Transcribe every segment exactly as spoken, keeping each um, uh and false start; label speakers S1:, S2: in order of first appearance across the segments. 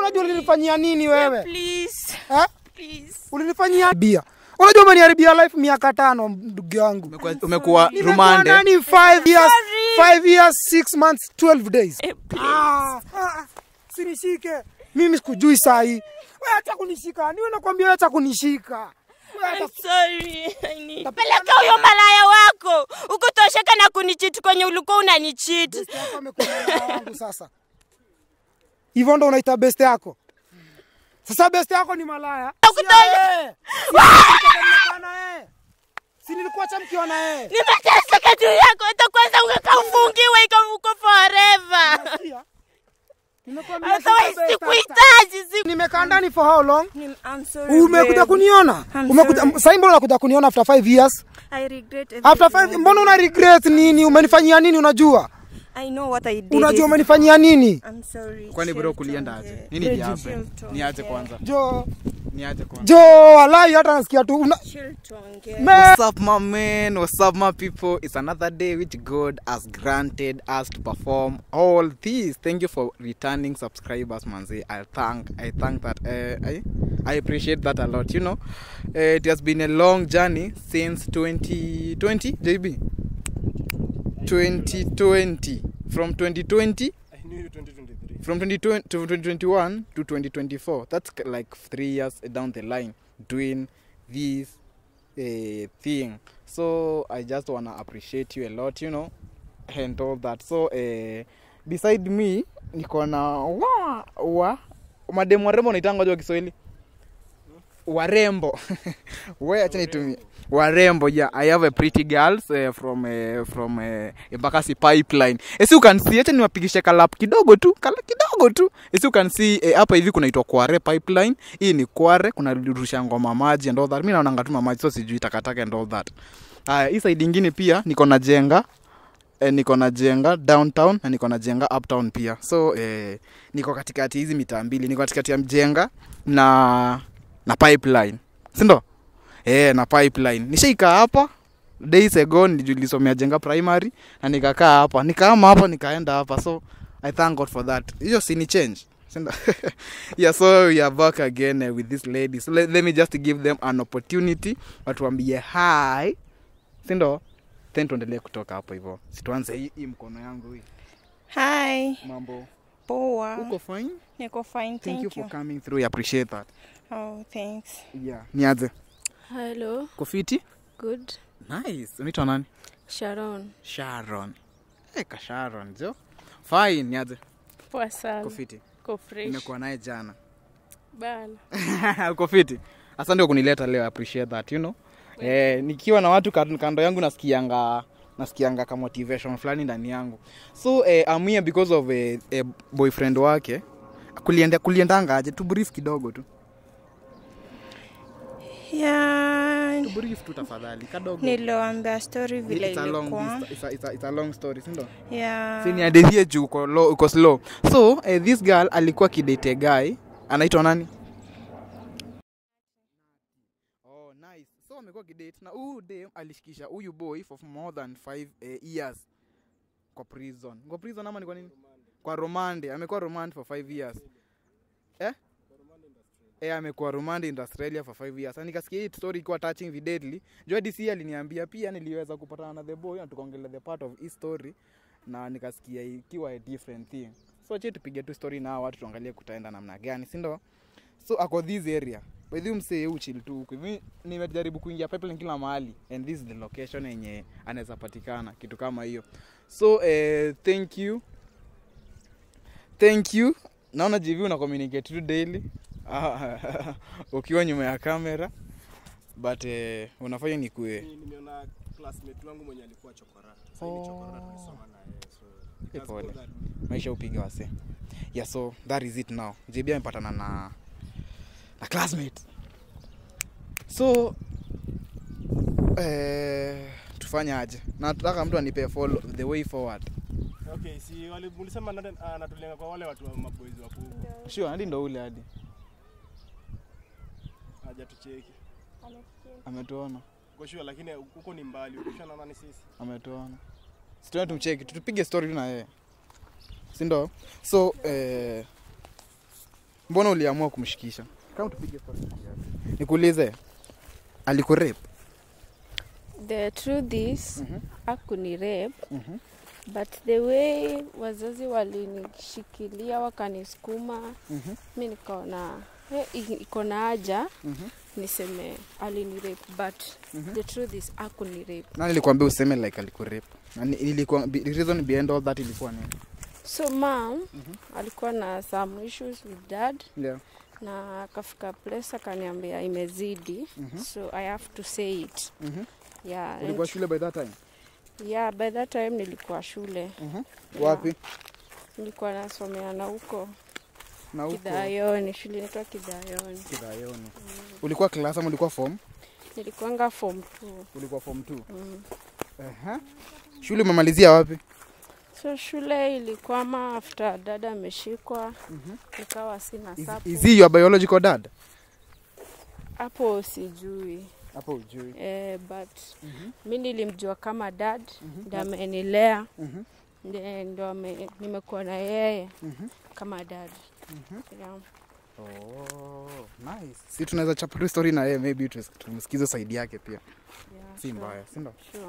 S1: unajua ulinifanyia nini wewe?
S2: Please.
S1: Eh?
S2: Please.
S1: Ulinifanyia bia. Unajua umeniharibia life miaka tano ndugu yangu.
S3: Umekuwa rumande.
S1: Nani five years, five years, six months, twelve days.
S2: Eh,
S1: ah, ah, sinishike. Mimi sikujui saa hii. Wewe acha kunishika. Niwe nakwambia acha kunishika.
S2: I'm sorry. I need. Peleka huyo malaya wako. Ukutosheka na kunicheat kwenye ulikuwa unanicheat.
S1: Best yako amekuwa wangu sasa. Hivyo ndo unaita best yako. Sasa best yako ni malaya.
S2: Ukutosheka.
S1: Si nilikuwa chamkiwa na yeye.
S2: Nimeteseka juu yako. Hata kwanza ungekaa ufungiwe ikavuko forever.
S1: Nimekwambia
S2: sikuhitaji.
S1: Nimekaa ndani for how long?
S2: I'm sorry.
S1: Umekuja kuniona? Umekuja sasa mbona unakuja kuniona after five years?
S2: I regret everything.
S1: After five mbona una regret nini? Umenifanyia nini unajua?
S2: I know what I did.
S1: Unajua umenifanyia nini?
S2: I'm sorry.
S3: Kwani bro kulienda aje? Nini biape? Ni aje kwanza?
S1: Jo.
S3: Ni aje kwanza?
S1: Jo, wallahi hata nasikia tu.
S3: What's up my man? What's up my people? It's another day which God has granted us to perform all these. Thank you for returning subscribers, manzi. I thank I thank that uh, I I appreciate that a lot, you know. Uh, it has been a long journey since twenty twenty, J B. twenty twenty. From twenty twenty
S4: I knew you twenty twenty-three.
S3: From twenty twenty to twenty twenty-one to twenty twenty-four. That's like three years down the line doing this uh, thing. So I just wanna appreciate you a lot, you know, and all that. So uh, beside me niko na wa wa mademu warembo naitanga kwa Kiswahili. Warembo. Wewe acha nitumie. Warembo, yeah. I have a pretty girls uh, from uh, from uh, Embakasi pipeline. As you can see, acha niwapigishe kalap kidogo tu, kala kidogo tu. As you can see hapa uh, hivi kunaitwa Kware pipeline. Hii ni Kware, kuna rusha ngoma maji and all that. Mimi naona ngatuma maji so sijui takataka and all that. Haya, hii side nyingine pia niko na jenga. Eh, niko na jenga downtown na niko na jenga uptown pia. So eh, niko katikati hizi mitaa mbili. Niko katikati ya mjenga na na pipeline. Si ndo? Eh, na pipeline. Nishaika hapa days ago nilisomea jenga primary na nikakaa hapa. Nikaama hapa nikaenda hapa. So I thank God for that. Hiyo si ni change. Yeah, so we are back again uh, with this lady. So let, let me just give them an opportunity. Watuambie hi. Si ndo? Then tuendelee kutoka hapo hivyo. Situanze hii, hii mkono yangu hii.
S2: Hi.
S3: Mambo.
S2: Poa.
S3: Uko fine?
S2: Niko fine, thank,
S3: thank you.
S2: you
S3: for coming through. I appreciate that.
S2: Oh, thanks.
S3: Yeah. Niaze.
S5: Hello.
S3: Kofiti?
S5: Good.
S3: Nice. Unaitwa nani?
S5: Sharon.
S3: Sharon. Eh, ka Sharon, jo. Fine, niaze.
S5: Poa sana.
S3: Kofiti.
S5: Ko fresh.
S3: Nimekuwa naye jana.
S5: Bana.
S3: Kofiti. Asante kwa kunileta leo. I appreciate that, you know. Eh, nikiwa na watu kando yangu nasikianga nasikianga kama motivation fulani ndani yangu. So eh, I'm here because of a, a boyfriend wake. Kulienda kuliendanga aje tu brief kidogo tu.
S2: Yeah.
S3: Tu brief tu tafadhali kidogo.
S2: Niliwaambia story vile
S3: It's a long
S2: ilikuwa.
S3: it's a, it's a, it's a long story, si ndo?
S2: Yeah.
S3: Sini hadithi juu uko low uko slow. So eh, this girl alikuwa kidate guy anaitwa nani? Oh nice. So amekuwa kidate na huyu dem alishikisha huyu boy for more than five uh, years kwa prison. Kwa prison ama ni kwa nini? Kwa romande. Amekuwa romande for five years. Eh? Eh, amekuwa romande in Australia for five years. Na nikasikia hii story iko touching vividly. Joe D C aliniambia pia niliweza kupatana na the boy na tukaongelea the part of his story na nikasikia ikiwa a different thing. So acha tupige tu story na watu tuangalie kutaenda namna gani, si ndo? So ako this area. By the way msee uchill tu huko. Mimi nimejaribu kuingia pipeline kila mahali and this is the location yenye anaweza patikana kitu kama hiyo. So eh uh, thank you. Thank you. Naona J V una communicate tu daily. Ukiwa nyuma ya kamera. But eh uh, unafanya ni kue.
S4: Nimeona classmate wangu mwenye alikuwa chokora. Sasa ni chokora tulisoma na yeye. So
S3: pole. Maisha upiga wase. Yeah, so that is it now. J B amepatana na na classmate. So eh tufanya aje? Nataka mtu anipe follow the way forward.
S4: Okay, si wale mlisema anatulenga kwa wale watu wa maboys wakubwa.
S3: Sure, hadi ndo ule hadi.
S4: Haja tucheki.
S3: Ametuona.
S4: Kwa sure lakini huko ni mbali. Ukishana nani sisi?
S3: Ametuona. Sitoi tumcheki, tupige story na yeye. Si ndo? So eh Mbona uliamua kumshikisha? Kama tupige story. Nikuulize. Alikurepe?
S5: The truth is,
S3: Mhm.
S5: hakuni rape,
S3: Mhm.
S5: but the way wazazi walinishikilia wakanisukuma,
S3: Mhm.
S5: mi nikaona eh, i- iko na haja
S3: Mhm.
S5: niseme alini rape, but the truth is hakuni rape.
S3: Nani nilikwambia useme like alikurepe? Nani ilikuwa the reason behind all that ilikuwa nini?
S5: So mom alikuwa na some issues with dad,
S3: Yeah.
S5: na akafika place akaniambia imezidi. So I have to say it.
S3: Mhm.
S5: Yeah,
S3: Ulikuwa
S5: and-
S3: shule by that time?
S5: yeah, by that time nilikuwa shule.
S3: Mhm.
S5: Yeah.
S3: Wapi?
S5: Nilikuwa nasomea na huko
S3: Na huko
S5: Kidayoni, shule inaitwa Kidayoni.
S3: Kidayoni. Ulikuwa class ama ulikuwa form?
S5: Nilikuanga form two.
S3: Ulikuwa form two.
S5: Mm.
S3: Aha. Shule umemalizia wapi?
S5: So shule ilikwama after dada ameshikwa. Nikawa sina
S3: Is,
S5: support.
S3: is he your biological dad?
S5: Hapo sijui.
S3: Hapo ujui.
S5: Eh, but mi nilimjua kama dad, ndio amenilea.
S3: Mhm.
S5: Ndio ndio ame- nimekuwa na yeye kama dad. Yeah.
S3: Oh, nice. Si tunaweza chapa tu story na yeye, maybe tu- tumsikize side yake pia.
S5: Yeah,
S3: Si
S5: sure,
S3: mbaya, si ndio?
S5: sure.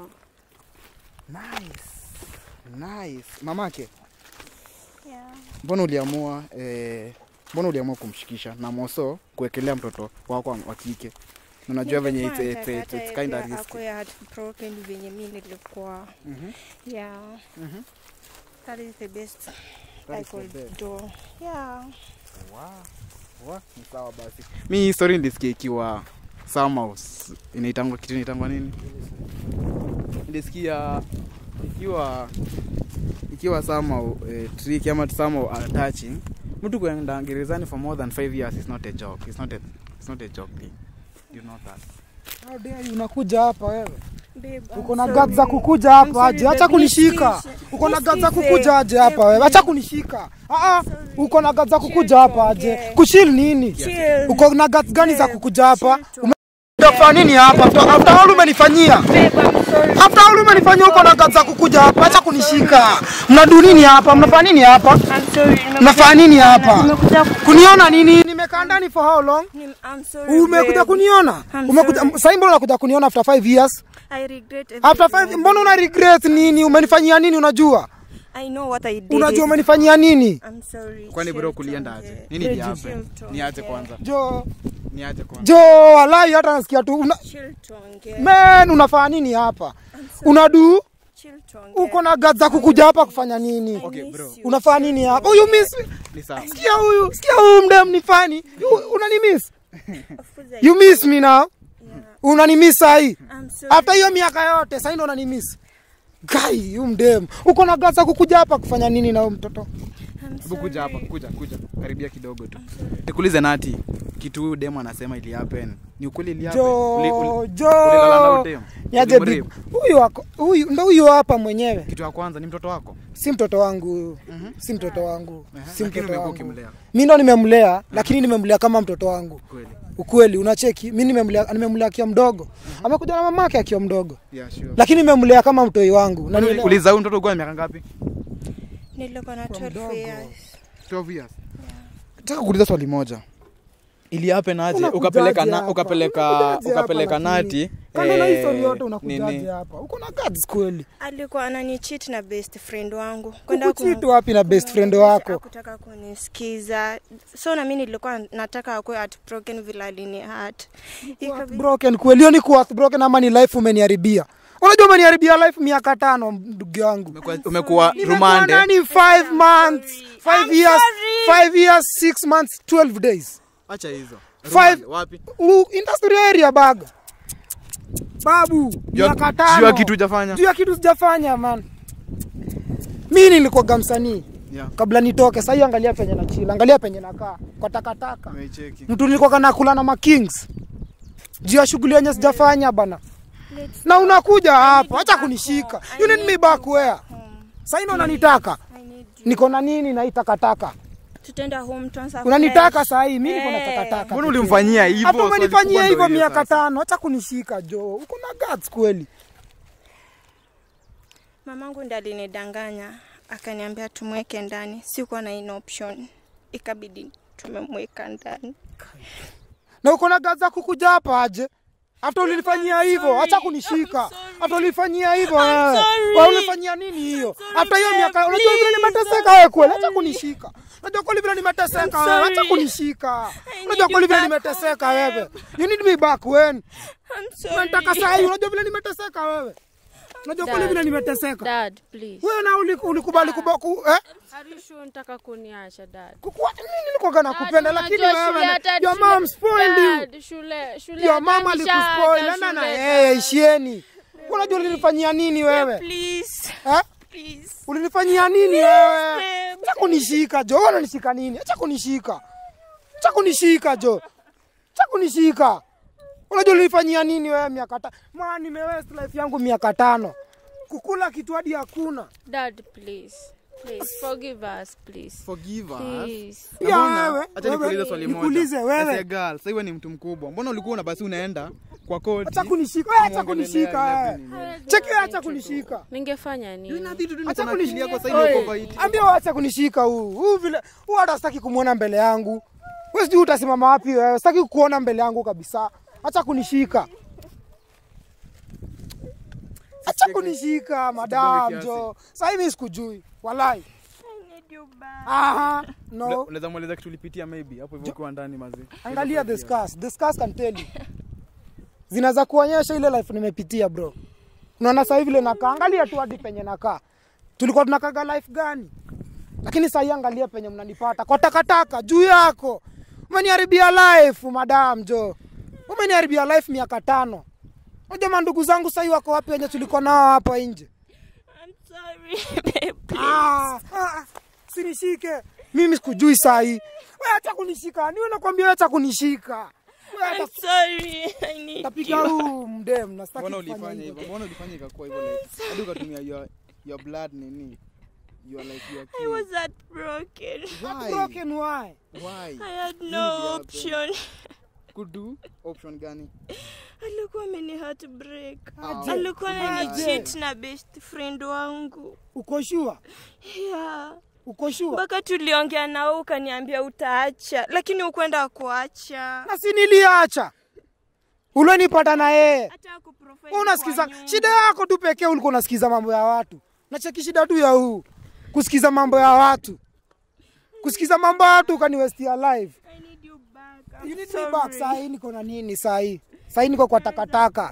S3: Nice. Nice. Mamake,
S2: Yeah.
S3: mbona uliamua eh mbona uliamua kumshikisha na moso kuwekelea mtoto wako wa kike? Na unajua venye it's, it's, it's, it's kind of risky.
S2: Ako ya heartbroken venye mimi nilikuwa.
S3: Mhm.
S2: Yeah.
S3: Mhm.
S2: That is the best
S3: That
S2: I
S3: is the
S2: could
S3: best.
S2: do. Yeah.
S3: Wow. Wa, ni sawa basi. Mimi hii story nilisikia ikiwa somehow s- inaitangwa kitu inaitangwa nini? Nilisikia ikiwa ikiwa somehow eh, tricky ama somehow attaching. Mtu kwenda gerezani for more than five years is not a joke. It's not a it's not a joke thing. You know that.
S1: How dare you, unakuja hapa wewe?
S2: Babe, I'm
S1: Uko na
S2: sorry.
S1: guts za kukuja
S2: I'm
S1: hapa
S2: sorry,
S1: aje?
S2: babe,
S1: Acha kunishika.
S2: nisikize.
S1: Uko na guts za
S2: Nisikize.
S1: kukuja aje hapa wewe?
S2: Babe,
S1: Acha kunishika. Ah ah, uko na guts za kukuja hapa aje?
S2: tuongee.
S1: Kuchill nini?
S2: Chill.
S1: Uko na guts gani za
S2: Babe,
S1: kukuja hapa?
S2: chill tu.
S1: Umekuja kufanya nini hapa? After after all umenifanyia.
S2: Babe, I'm sorry.
S1: After all umenifanyia, uko na guts za kukuja hapa. Acha kunishika. Mnadu nini hapa? Mnafanya nini hapa?
S2: I'm sorry.
S1: Mnafanya nini hapa?
S2: Nimekuja ku-
S1: Kuniona nini? Nimekaa ndani for how long?
S2: Nim- I'm sorry.
S1: Umekuja
S2: babe.
S1: kuniona?
S2: I'm
S1: Umekuja
S2: sorry.
S1: sasa, mbona unakuja kuniona after five years?
S2: I regret
S1: After
S2: everything.
S1: five, mbona una regret nini? Umenifanyia nini unajua?
S2: I know what I did.
S1: Unajua
S2: is-
S1: umenifanyia nini?
S2: I'm sorry.
S3: Kwani bro
S2: Chill,
S3: kulienda
S2: tuongee.
S3: aje? Nini
S1: Chill,
S3: ilihappen?
S2: chill,
S3: Niache
S2: tuongee.
S3: kwanza.
S1: Jo,
S3: Niache kwanza.
S1: jo, walai hata nasikia tu. Una,
S2: Chill, tuongee.
S1: man, unafanya nini hapa? Unadu?
S2: Chill, tuongee.
S1: Uko na guts za kukuja hapa kufanya nini?
S3: Okay,
S2: miss
S3: bro.
S2: you.
S1: Unafanya nini hapa? Huyu miss.
S3: Ni sawa.
S1: Sikia huyu, sikia huyu mdem ni fani. Unani miss?
S2: Of course I-
S1: You miss me now?
S2: Yeah.
S1: Unani miss sahi?
S2: I'm sorry.
S1: After hiyo miaka yote, sasa ndo unani miss. Guy, huyu mdem. Uko na guts za kukuja hapa kufanya nini na huyu mtoto?
S2: I'm
S3: Hebu kuja hapa,
S2: sorry.
S3: kuja, kuja. Karibia kidogo tu. Nikuulize Nati, kitu huyu demo anasema ili happen. Ni ukweli ili happen? Uli-
S1: Jo,
S3: uli-
S1: jo.
S3: ulilala na huyu demo?
S1: Niaje
S3: Ulimrape?
S1: bibi. Huyu wako, huyu ndo huyu hapa mwenyewe.
S3: Kitu ya kwanza ni mtoto wako?
S1: Si mtoto wangu huyu. Si mtoto wangu.
S3: Ehe,
S1: Si
S3: lakini
S1: mtoto
S3: umekuwa
S1: wangu.
S3: ukimlea.
S1: Mimi ndo nimemlea, lakini nimemlea kama mtoto wangu.
S3: Kweli.
S1: Ukweli unacheki, mimi nimemlea nimemlea akiwa mdogo. Amekuja na mamake akiwa mdogo.
S3: Yeah, sure.
S1: Lakini nimemlea kama mtoi wangu. Na nielewa.
S3: Uliza huyu mtoto uko na miaka ngapi?
S2: Nilikuwa na twelve years.
S3: twelve years. Nataka kuuliza swali moja. Ili happen aje?
S1: Unakujaje
S3: Ukapeleka na
S1: hapa?
S3: ukapeleka
S1: Unakujaje hapa
S3: ukapeleka
S1: lakini?
S3: Nati.
S1: Kando na
S3: eh,
S1: history yote
S3: nini?
S1: unakujaje hapa? Uko na guts kweli.
S2: Alikuwa ananicheat na best friend wangu.
S1: Kukuchitu wapi na best friend wako?
S2: Hakutaka kunisikiza. So na mimi nilikuwa nataka akue heartbroken vile alini hurt. Ikabi-
S1: Broken kweli, hiyo ni kuwa broken ama ni life umeniharibia? Unajua umeniharibia life miaka tano ndugu yangu.
S3: Umekuwa- Umekuwa
S1: Nimekuwa
S3: rumande.
S1: ndani five months, five years, five years, six months, twelve days.
S3: Acha hizo.
S1: Five-
S3: Rumande, wapi?
S1: U, industry area baga. Babu,
S3: Juu ya-
S1: miaka
S3: juu ya
S1: tano.
S3: kitu hujafanya?
S1: Juu ya kitu sijafanya man. Mimi nilikuwa msanii
S3: Yeah.
S1: kabla nitoke. Sasa angalia penye na chila, angalia penye nakaa kwa takataka.
S3: Umeicheki.
S1: Mtu nilikuwa nakula na ma kings. Juu ya shughuli yenye sijafanya bana. Na unakuja hapa, acha kunishika. You need me back where? Sasa ino unanitaka.
S2: I need you.
S1: Niko na nini na hii takataka?
S2: Tutaenda home tuanze.
S1: Unanitaka saa hii, mimi niko na
S2: Eh.
S1: takataka.
S3: Mbona ulimfanyia hivyo?
S1: Hapo
S3: Swali
S1: umenifanyia
S3: kubwa
S1: hivyo
S3: ndio
S1: miaka
S3: sasa.
S1: tano. Acha kunishika Jo. Uko na guts kweli.
S2: Mamangu ndiye alinidanganya, akaniambia tumweke ndani. Sikuwa na ino option. Ikabidi tumemweka ndani.
S1: Na uko na gaza kukuja hapa aje? After ulifanyia hivyo, acha kunishika. After ulifanyia hivyo, wewe ulifanyia nini hiyo? After hiyo miaka, unajua vile nimeteseka wewe kweli, acha kunishika. Unajua kweli vile nimeteseka wewe, acha kunishika. Unajua kweli vile nimeteseka wewe. You need me back when.
S2: I'm sorry.
S1: Nataka saa hii, unajua vile nimeteseka wewe. Unajua kweli vile nimeteseka.
S5: Dad, please.
S1: Wewe na ulikubali kubaku, eh?
S5: Are you sure unataka kuniacha dad?
S1: Kukuacha nini nilikuwa gana kupenda lakini wewe
S5: Dad,
S1: your mom spoiled you.
S5: Dad, shule, shule.
S1: Your mama alikuspoil na na yeye ishieni. Unajua ulinifanyia nini wewe?
S2: Please.
S1: Eh?
S2: Please.
S1: Ulinifanyia nini wewe? Acha kunishika Jo, unanishika nini? Acha kunishika. Acha kunishika Jo. Acha kunishika. Unajua ulinifanyia nini wewe miaka tano? Maana nimewaste life yangu miaka tano. Kukula kitu hadi hakuna.
S5: Dad, please. Please forgive us, please.
S3: Forgive us.
S5: Please.
S1: Pia wewe.
S3: Acha nikuulize swali moja.
S1: Nikuulize wewe.
S3: As a girl, sasa wewe ni mtu mkubwa. Mbona ulikuwa una basi unaenda kwa koti?
S1: Acha kunishika. Wewe acha kunishika. Cheki acha kunishika.
S5: Ningefanya nini?
S1: Acha kunishika
S3: kwa sasa hiyo kwa iti.
S1: Ambia acha kunishika huu. Huu vile huu hata sitaki kumuona mbele yangu. Wewe sijui utasimama wapi wewe. Sitaki kuona mbele yangu kabisa. Acha kunishika. Acha kunishika madam Jo. Sasa hivi sikujui. Wallahi. Aha. No.
S3: Unaweza mueleza kitu ulipitia maybe hapo hivyo kwa ndani mazi.
S1: Angalia the scars. The scars can tell you. Zinaweza kuonyesha ile life nimepitia bro. Unaona sasa hivi ile nakaa. Angalia tu hadi penye nakaa. Tulikuwa tunakaga life gani? Lakini sasa angalia penye mnanipata. Kwa takataka juu yako. Umeniharibia life madam Jo. Umeniharibia life miaka tano. Unajua ndugu zangu sasa wako wapi wenye tulikuwa nao hapa nje?
S2: I'm sorry, babe.
S1: Ah, ah, sinishike. Mimi sikujui saa hii. Wewe acha kunishika. Niwe nakwambia acha kunishika.
S2: I'm sorry. I need
S1: Tapiga
S2: you.
S1: huu mdem na sitaki
S3: Mbona
S1: kufanya
S3: ulifanya
S1: hivyo.
S3: hivyo? Mbona ulifanya ikakuwa hivyo like? Hadi ukatumia your your blood nini? You are like you are
S2: I was heartbroken.
S3: Why?
S1: Broken why?
S3: Why?
S2: I had no option.
S3: Could do option gani?
S2: Alikuwa ameni heartbreak.
S1: Aje.
S2: Alikuwa
S1: Aje.
S2: ananicheat na best friend wangu.
S1: Uko sure?
S2: Yeah.
S1: Uko sure?
S2: Mpaka tuliongea nao ukaniambia utaacha, lakini ukwenda kuacha.
S1: Na si niliacha. Ule nipata na yeye.
S2: Hata kuprofile.
S1: Unasikiza shida yako tu pekee ulikuwa unasikiza mambo ya watu. Nacheki shida tu ya huu. Kusikiza mambo ya watu. Kusikiza mambo ya watu ukaniwestia life.
S2: I need you back. I'm
S1: You need
S2: sorry.
S1: me back saa hii niko na nini saa hii? Saa hii niko kwa takataka.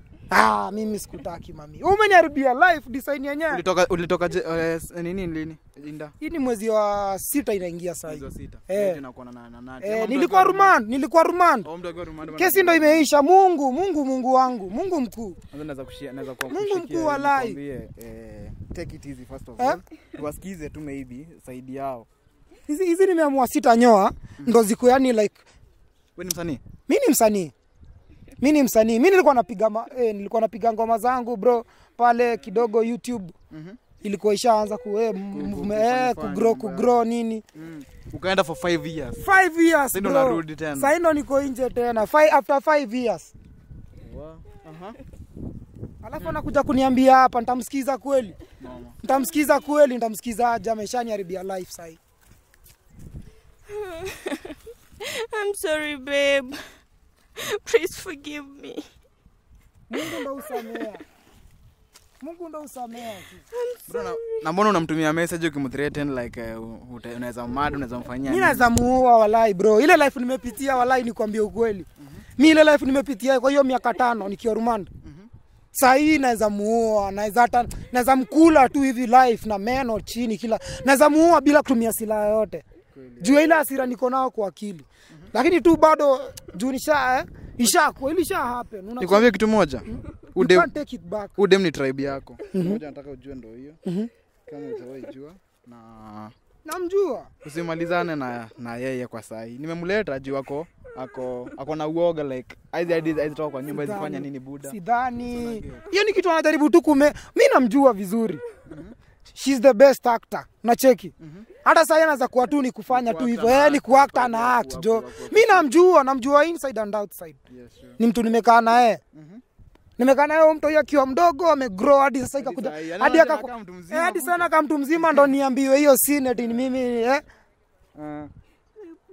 S1: Ah, mimi sikutaki mami. Umeniharibia life design yenyewe.
S3: Ulitoka ulitoka je- uh, nini lini? Linda.
S1: Hii ni mwezi wa sita inaingia saa hii.
S3: Mwezi wa sita.
S1: Eh.
S3: Tena kuona na na nani.
S1: Eh, nilikuwa rumand, nilikuwa rumand.
S3: Oh, mtu akiwa rumande.
S1: Kesi ndo imeisha. Mungu, Mungu, Mungu wangu, Mungu mkuu.
S3: Naweza kushia, naweza kwa
S1: Mungu mkuu walai.
S3: Eh, take it easy first of
S1: Eh?
S3: all. Tuwasikize tu maybe saidi yao.
S1: Hizi hizi nimeamua sita nyoa ndo ziko yani like
S3: Wewe ni msanii?
S1: mimi ni msanii. Mimi ni msanii. Mimi nilikuwa napiga ma, eh, nilikuwa napiga ngoma zangu bro pale kidogo YouTube. Mhm. Mm ilikuwa ishaanza ku eh, eh ku grow ku grow nini.
S3: Mm. Ukaenda for five years.
S1: five years.
S3: Sasa ndo
S1: bro.
S3: narudi tena.
S1: Sasa ndo niko nje tena. Five, after five years.
S3: Wow. Aha.
S1: Alafu anakuja kuniambia hapa nitamsikiza kweli.
S3: Mama.
S1: Nitamsikiza kweli, nitamsikiza aje ameshaniharibia life sasa.
S2: I'm sorry, babe. Please forgive me.
S1: Mungu ndo usamea. Mungu ndo usamea.
S3: Bro, na, na mbona unamtumia message ukimthreaten like uh, uta- unaweza mad unaweza mfanyia
S1: Mimi naweza muua walai bro. Ile life nimepitia walai nikwambie ukweli. Mimi ile life nimepitia kwa hiyo miaka tano nikiwa rumanda. Sasa hii naweza muua, naweza hata naweza mkula tu hivi life na meno chini kila. Naweza muua bila kutumia silaha yote. Juu ile hasira niko nao kwa akili. Lakini tu bado juu nisha eh ishakuwa ile isha happen.
S3: Nikwambie kitu moja.
S1: Ude take it back.
S3: Udem ni tribe yako. Moja nataka ujue ndio hiyo. Kama utawahi jua na
S1: Namjua.
S3: usimalizane na na yeye kwa saa hii. Nimemleta juu wako ako ako na uoga like aizi aizi aizi toka kwa nyumba hizi fanya nini buda.
S1: Sidhani. Hiyo ni kitu anajaribu tu kume. Mimi namjua vizuri. She's the best actor. Na cheki. Hata sasa anaanza kuwa tu ni kufanya tu hivyo. Eh, ni kuacta na act jo. Mimi namjua, namjua inside and outside. Ni mtu nimekaa na yeye. Nimekaa na yeye mtu yeye akiwa mdogo amegrow hadi sasa ikakuja. Hadi akakuwa eh, hadi sana kama mtu mzima ndo niambiwe hiyo scene eti ni mimi eh.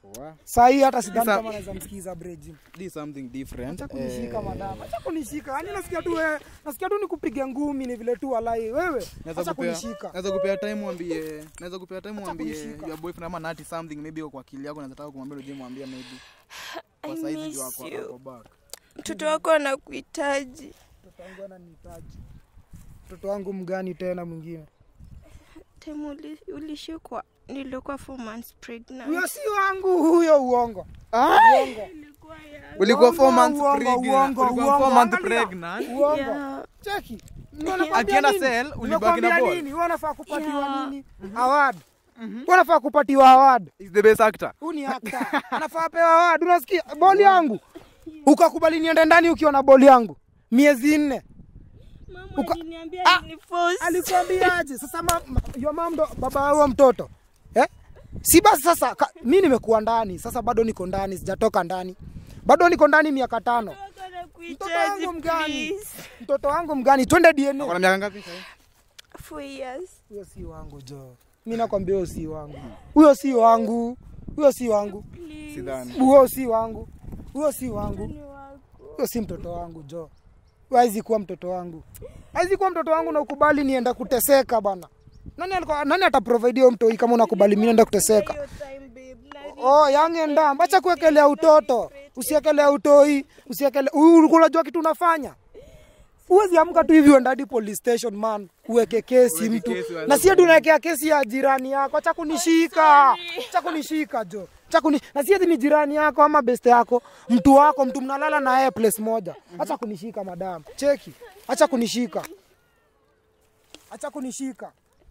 S3: Wow.
S1: Saa hii hata sidhani
S3: Sa-
S1: kama naweza msikiza Breji.
S3: This is something different.
S1: Acha kunishika
S3: Eh,
S1: madam. Acha kunishika. Yaani nasikia tu wewe, nasikia tu nikupiga ngumi ni vile tu walai. Wewe
S3: Naweza
S1: acha
S3: kupea,
S1: kunishika.
S3: naweza kupea time mwambie, naweza kupea time mwambie
S1: kunishika.
S3: your boyfriend ama nati something maybe kwa akili yako nataka kumwambia uje mwambie maybe.
S2: I
S3: Kwa saizi
S2: miss
S3: jua kwa
S2: you.
S3: kwa back.
S2: Mtoto wako anakuhitaji.
S1: Mtoto wangu ananihitaji. Mtoto wangu mgani tena mwingine?
S2: Time uli- ulishikwa nilikuwa four months pregnant.
S1: Huyo si wangu, huyo uongo.
S3: Ah?
S1: Uongo.
S3: Ulikuwa four
S1: Uongo,
S3: months
S1: uongo,
S3: pregnant.
S1: uongo,
S3: Ulikuwa
S1: uongo.
S3: four months
S1: Angalia.
S3: pregnant.
S1: Uongo.
S2: Yeah.
S1: Cheki. Unakwambia
S3: Akienda
S1: nini?
S3: cell, ulibaki na
S1: Unakwambia
S3: ball.
S1: nini? Wewe unafaa kupatiwa
S2: Yeah.
S1: nini? Award. Wewe unafaa kupatiwa award.
S3: Is the best actor.
S1: Huyu ni actor. Anafaa pewa award. Unasikia? Boli yangu. Ukakubali niende ndani ukiwa na boli yangu. Miezi nne.
S2: Mama
S1: Uka-
S2: aliniambia
S1: Ah!
S2: ni force.
S1: Alikwambiaje? Sasa ma, ma, your mom ndo baba wa mtoto. Eh? Si basi sasa ka, mimi nimekuwa ndani. Sasa bado niko ndani, sijatoka ndani. Bado niko ndani miaka tano.
S2: Mtoto
S1: Mtoto
S2: anakuhitaji,
S1: wangu mgani?
S2: please.
S1: Mtoto wangu mgani? Twende D N A.
S3: Kuna miaka ngapi sasa?
S2: Four years.
S1: Huyo si wangu Jo. Mimi nakwambia huyo si wangu. Huyo si wangu. Huyo si wangu.
S2: Please.
S3: Sidhani.
S1: Huyo si wangu. Huyo si wangu.
S2: Ni wako.
S1: Huyo si mtoto wangu Jo. Haizi kuwa mtoto wangu. Haizi kuwa mtoto wangu na ukubali nienda kuteseka bana. Nani alikuwa nani ataprovide hiyo mtoi kama unakubali mimi naenda kuteseka?
S2: Your time, babe. Na-
S1: Oh, yange ndam. Acha kuwekelea utoto. Usiekelea utoi, usiekele. Unajua kitu unafanya? Uwezi amka tu hivi uende hadi police station man, uweke kesi
S3: Uweke
S1: mtu.
S3: kesi,
S1: Na sio tunawekea kesi ya jirani yako. Acha kunishika. Acha kunishika Jo. Acha kuni. Na sio ni jirani yako ama best yako, mtu wako, mtu mnalala na yeye place moja. Acha kunishika madam. Cheki. Acha kunishika. Acha kunishika.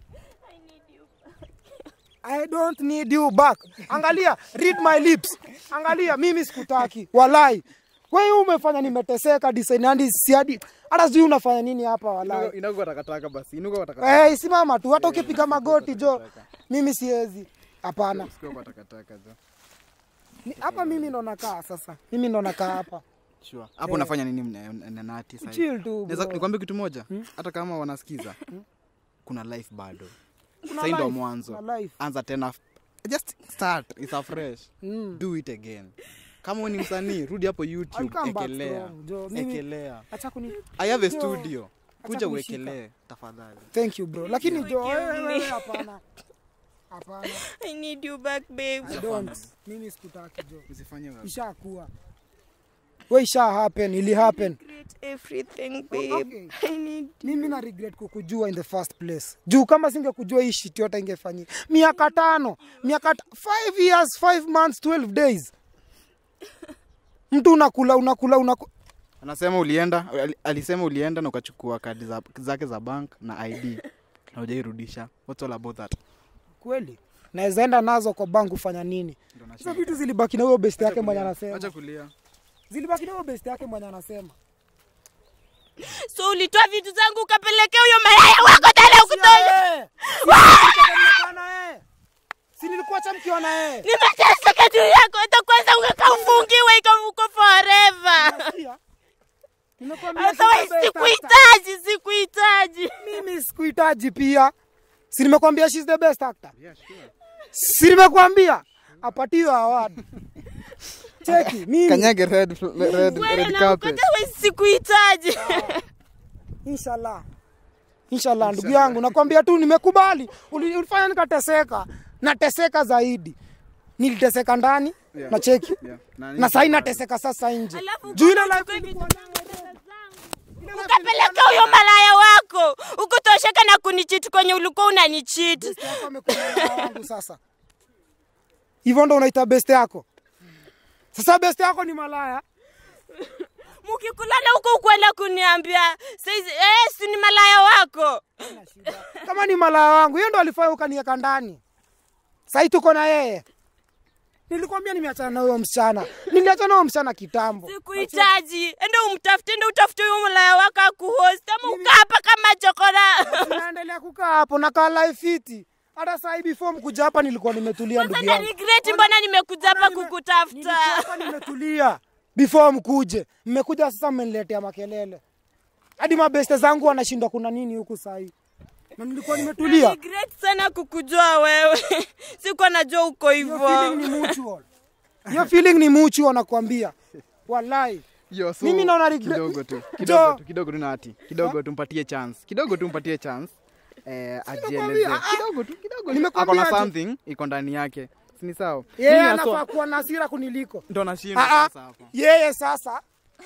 S1: I don't need you back. Angalia, read my lips. Angalia, mimi sikutaki. Walai. Wewe umefanya nimeteseka design hadi siadi. Hata sijui unafanya nini hapa walai.
S3: Inakuwa takataka basi. Inakuwa takataka.
S1: Eh, simama tu. Hata ukipiga magoti Jo. Mimi siwezi. Hapana.
S3: Sio kwa takataka jo.
S1: Ni- Hapa mimi ndo nakaa sasa. Mimi ndo nakaa hapa.
S3: Sure. Hapo unafanya nini mna- na nati sasa?
S1: Chill tu.
S3: Naweza
S1: bro.
S3: nikwambie kitu moja, hata kama wanasikiza, kuna life bado.
S1: Kuna
S3: Sasa ndo
S1: life,
S3: mwanzo.
S1: kuna life.
S3: Anza tena. Just start, it's a fresh.
S1: Mm.
S3: Do it again. Kama wewe ni msanii, rudi hapo
S1: I'll
S3: YouTube,
S1: come back
S3: ekelea.
S1: strong, Jo. Mimi-
S3: Ekelea.
S1: Acha kuni.
S3: I have a
S1: Jo.
S3: studio. Kuja
S1: kunishika.
S3: uwekelee tafadhali.
S1: Thank you bro. Lakini Jo,
S2: Forgive
S1: wewe
S2: me.
S1: wewe hapana. Hapana.
S2: I need you back, babe.
S1: I don't. Mimi sikutaki Jo.
S3: Usifanye wewe.
S1: Ishakuwa. Wewe isha happen, ili happen.
S2: Regret everything, babe.
S1: Okay.
S2: I need
S1: Mimi na regret kukujua in the first place. Juu kama singekujua hii shit yote ingefanyika. Miaka tano, miaka ta- five years, five months, twelve days. Mtu unakula unakula unakula.
S3: Anasema ulienda, ali- alisema ulienda na ukachukua kadi za, zake za bank na I D. Na hujairudisha. What's all about that?
S1: Kweli? Naweza enda nazo kwa bank kufanya nini?
S3: Ndio
S1: Hizo
S3: nashinda.
S1: vitu zilibaki na huyo best yake mwenye
S3: Acha
S1: anasema.
S3: kulia.
S1: Zilibaki na huyo best yake mwenye anasema.
S2: So ulitoa vitu zangu ukapelekea huyo malaya wako tena ukutoa.
S1: Eh! Nilikuwa na yeye. Si nilikuwa cha mkiwa na yeye.
S2: Nimeteseka juu yako, hata kwanza ungekaa ufungiwe ika uko forever.
S1: Unasikia? Nimekuambia
S2: Hata
S1: she's
S2: wewe
S1: the best actor.
S2: sikuhitaji, sikuhitaji.
S1: Mimi sikuhitaji pia. Si nimekwambia she's the best actor.
S3: Yeah, sure.
S1: Si nimekwambia apatiwe award. Cheki mimi
S3: Kanyage red fl- red
S2: Wewe
S3: red
S2: na
S3: carpet.
S2: hata wewe sikuhitaji.
S1: inshallah. Inshallah ndugu yangu nakwambia tu nimekubali. Uli- Ulifanya nikateseka. Nateseka zaidi. Niliteseka ndani
S3: Yeah.
S1: na cheki.
S3: Yeah.
S1: Na sasa nateseka sasa nje.
S2: Alafu
S1: Juu ile
S2: ukachukua
S1: life
S2: vitu
S1: ilikuwa
S2: zangu. Ukapeleka huyo malaya wako. Ukutosheka na kunichiti kwenye ulikuwa unanichiti.
S1: best yako amekuwa malaya wangu sasa. Hivyo ndo unaita best yako. Sasa best yako ni malaya.
S2: Mukikulana huko ukwenda kuniambia saizi eh si ni malaya wako.
S1: Kama ni malaya wangu, hiyo ndo alifanya ukaniweka ndani. Sasa tuko na yeye. Nilikwambia nimeachana na huyo msichana. Niliachana na huyo msichana kitambo.
S2: Sikuhitaji. Ende umtafute, ende utafute huyo malaya wako akuhost. Kama ukaa hapa kama chokora.
S1: Naendelea kukaa hapo na kaa life fiti. Hata sasa hivi before mkuja hapa nilikuwa nimetulia ndugu
S2: Sasa na
S1: yangu.
S2: regret mbona nimekuja hapa
S1: Nilikuwa
S2: kukutafuta.
S1: hapa nimetulia. Before mkuje. Mmekuja sasa mmeniletea makelele. Hadi mabeste zangu wanashindwa kuna nini huku sasa hivi. Na nilikuwa nimetulia.
S2: Regret sana kukujua wewe. Sikuwa najua uko
S1: Hiyo feeling
S2: hivyo.
S1: ni mutual. Hiyo feeling ni muchu wanakuambia. Wallahi.
S3: Yo, so,
S1: mimi naona regret
S3: kidogo tu. Kidogo tu, kidogo tu Nati. Kidogo tumpatie chance. Kidogo tumpatie chance. Eh, ajieleze. Kidogo tu, kidogo. Ako na something iko ndani yake. Si ni sawa?
S1: Yeye anafaa kuwa na hasira kuniliko.
S3: Ndo nashinda sasa hapa.
S1: Yeye sasa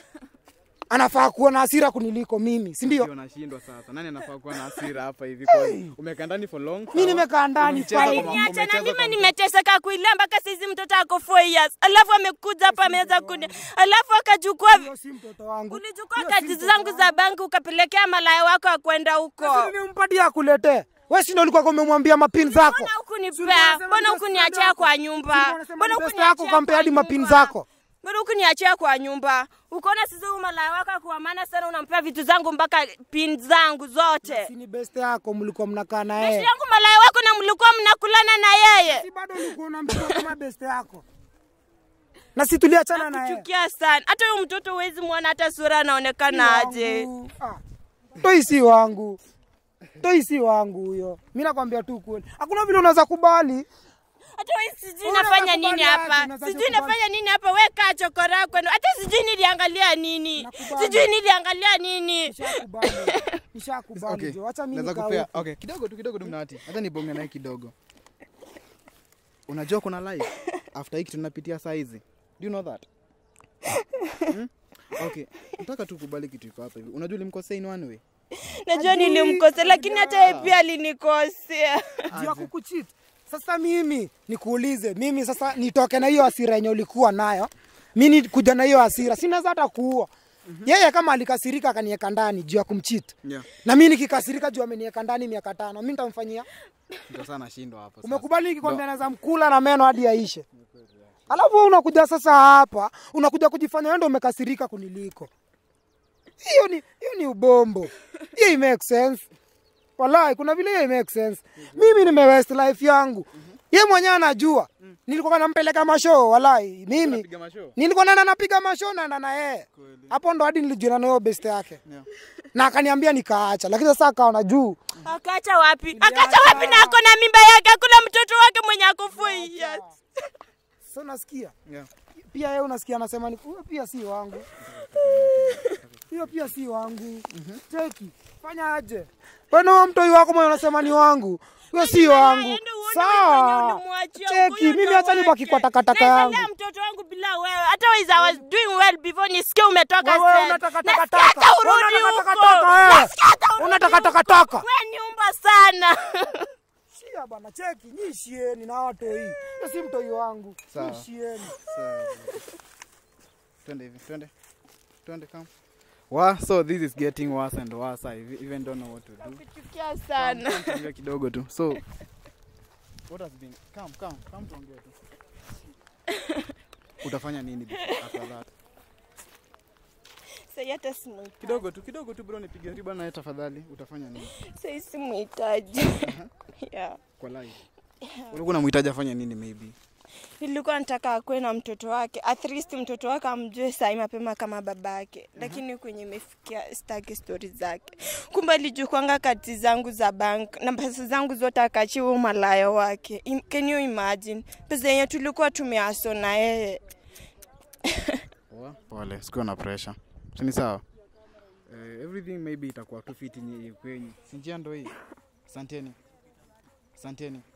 S1: anafaa kuwa na hasira kuniliko mimi, si ndio?
S3: Ndio nashindwa sasa. Nani anafaa kuwa na hasira hapa hivi kwa umekaa ndani for long?
S1: Mimi nimekaa ndani kwa
S2: niacha na mimi nimeteseka kuila mpaka sisi mtoto ako four years. Alafu amekuja hapa ameweza kuni. Alafu akachukua
S1: hiyo si mtoto wangu.
S2: Ulichukua kadi zangu za banki ukapelekea malaya wako akwenda huko.
S1: Sasa nimempatia akuletee. Wewe si ndio ulikuwa umemwambia mapin zako?
S2: Mbona hukunipea? Mbona hukuniachia kwa nyumba? Mbona
S1: hukuniachia ukampea hadi mapin zako?
S2: Mbona hukuniachia kwa nyumba? Ukaona sisi malaya wako kwa maana sana unampea vitu zangu mpaka pin zangu zote.
S1: Si ni best yako mlikuwa mnakaa na yeye.
S2: Best yangu malaya wako na mlikuwa mnakulana na yeye.
S1: Si bado ulikuwa unamjua kama best yako. Na si tuliachana na yeye.
S2: Nakuchukia sana. Hata huyo mtoto huwezi muona hata sura anaonekana aje.
S1: Ah. Toi si wangu. Toi si wangu huyo. Mimi nakwambia tu kweli. Hakuna vile unaweza kubali.
S2: Hata wewe sijui nafanya nini hapa. Sijui nafanya nini hapa. Weka chokora kwenda. Hata sijui niliangalia nini. Sijui niliangalia nini.
S1: Nishakubali. Nishakubali. Jo, acha mimi
S3: nikao. Okay, kidogo tu kidogo tu Mnati. Hata nibonge naye kidogo. Unajua kuna live after hiki tunapitia saa hizi. Do you know that? Hmm? Okay, nataka tu kubali kitu iko hapa hivi. Unajua ulimkosea in one way?
S2: Najua nilimkosea lakini hata yeye pia alinikosea.
S1: Ndio kukucheat. Sasa mimi nikuulize, mimi sasa nitoke na hiyo hasira yenye ulikuwa nayo. Mimi kuja na hiyo hasira, sina hata kuua. Mm-hmm. Yeye kama alikasirika akaniweka ndani juu ya kumcheat. Yeah. Na mimi nikikasirika juu ameniweka ndani miaka tano, mimi nitamfanyia.
S3: Ndio sana shindwa hapo sasa.
S1: Umekubali nikikwambia naweza mkula na meno hadi yaishe. Alafu unakuja sasa hapa, unakuja kujifanya wewe ndio umekasirika kuniliko. Hiyo ni hiyo ni ubombo. Hiyo it makes sense. Wallahi kuna vile hiyo make sense. Mimi nime waste life yangu. Yeye mwenyewe anajua. Nilikuwa nampeleka mashow wallahi. Mimi nilikuwa na napiga mashow na na yeye. Hapo ndo hadi nilijiona nayo best yake. Na akaniambia nikaacha. Lakini sasa akaona juu.
S2: Akaacha wapi? Akaacha wapi na ako na mimba yake? Hakuna mtoto wake mwenye ako four years.
S1: Sasa unasikia? Yeah. Pia yeye unasikia anasema ni pia si wangu. Hiyo pia si wangu. Cheki. Fanya aje? Wewe mtoi wako mwenye unasema ni wangu. Wewe si wangu. Sawa. Cheki, mimi acha nibaki kwa takataka yangu.
S2: Nilea mtoto wangu bila wewe. Hata I was doing well before nisikie umetoka sasa.
S1: Wewe unataka takataka. Unataka takataka. Unataka takataka.
S2: Wewe nyumba sana.
S1: Shia bana, cheki, nyishieni na watu hii. Hiyo si mtoi wangu. Nyishieni.
S3: Sawa. Twende hivi, twende. Twende kama. Wow, so this is getting worse and worse. I even don't know what to do.
S2: Nakuchukia sana.
S3: Come kidogo tu. So what has been come come come tuongee tu. Utafanya nini after that?
S2: Sasa hata simuhitaji.
S3: Kidogo tu, kidogo tu bro, nipige riba na tafadhali. Utafanya nini?
S2: Sasa simuhitaji. Yeah.
S3: Kwa live. Ulikuwa unamhitaji afanye nini maybe?
S2: Nilikuwa nataka akue na mtoto wake. At least mtoto wake amjue sai mapema kama babake. Uh-huh. Lakini kwenye imefikia staki story zake. Kumbe alijukwanga kadi zangu za bank na pesa zangu zote akachiwa malaya wake. I, can you imagine? Pesa yenye tulikuwa tumeaso na yeye.
S3: Pole, sikuwa na pressure. Sini sawa? Uh, everything maybe itakuwa tu fit kwenye. Si njia ndo hii. Asanteni. Asanteni.